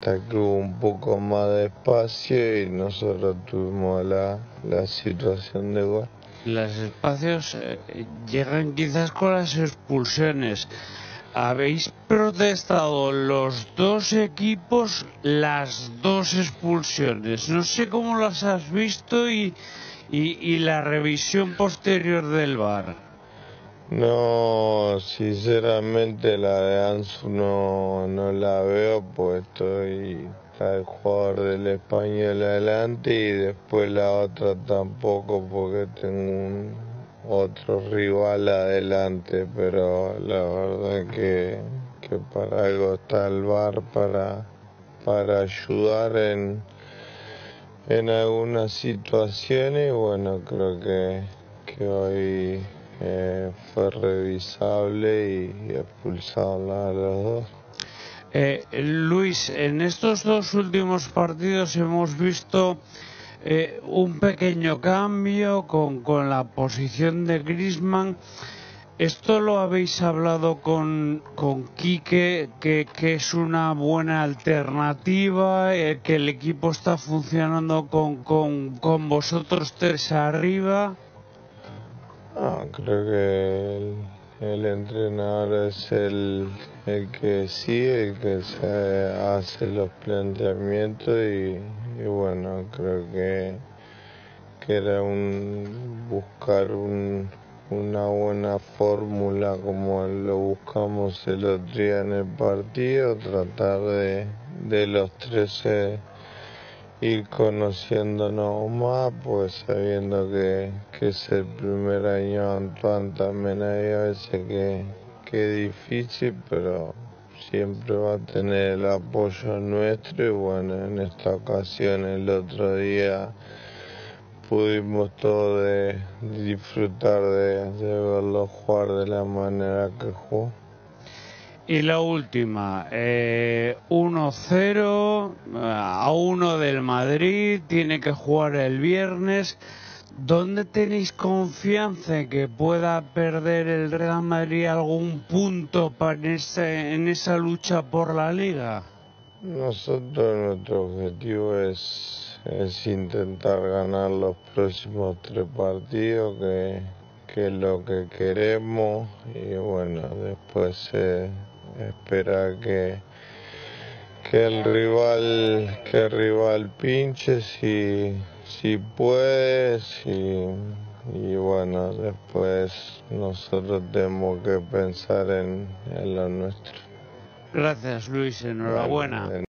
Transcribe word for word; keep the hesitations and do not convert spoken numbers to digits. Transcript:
hasta que hubo un poco más de espacio y nosotros tuvimos la, la situación de gol. Los espacios eh, llegan quizás con las expulsiones. Habéis protestado los dos equipos las dos expulsiones. No sé cómo las has visto y, y, y la revisión posterior del V A R. No, sinceramente la de Ansu no, no la veo, pues estoy está el jugador del Español adelante y después la otra tampoco porque tengo un otro rival adelante, pero la verdad que, que para algo está el V A R para, para ayudar en, en algunas situaciones y bueno, creo que, que hoy eh, fue revisable y, y expulsaron a los dos. Eh, Luis, en estos dos últimos partidos hemos visto eh, un pequeño cambio con, con la posición de Griezmann. ¿Esto lo habéis hablado con, con Quique, que, que es una buena alternativa, eh, que el equipo está funcionando con, con, con vosotros tres arriba? No, creo que el, el entrenador es el, el que sigue, el que se hace los planteamientos y, y bueno, creo que, que era un buscar un, una buena fórmula como lo buscamos el otro día en el partido, tratar de, de los trece ir conociéndonos más, pues sabiendo que, que es el primer año Antoine, también hay a veces que, que es difícil, pero siempre va a tener el apoyo nuestro y bueno, en esta ocasión el otro día pudimos todos de, de disfrutar de, de verlo jugar de la manera que jugó. Y la última, eh, uno cero a uno del Madrid, tiene que jugar el viernes. ¿Dónde tenéis confianza en que pueda perder el Real Madrid algún punto para en, ese, en esa lucha por la Liga? Nosotros, nuestro objetivo es, es intentar ganar los próximos tres partidos, que, que es lo que queremos, y bueno, después eh, esperar que, que el rival, que el rival pinche si, si puede, si, y bueno, después nosotros tenemos que pensar en, en lo nuestro. Gracias, Luis, enhorabuena. Vale,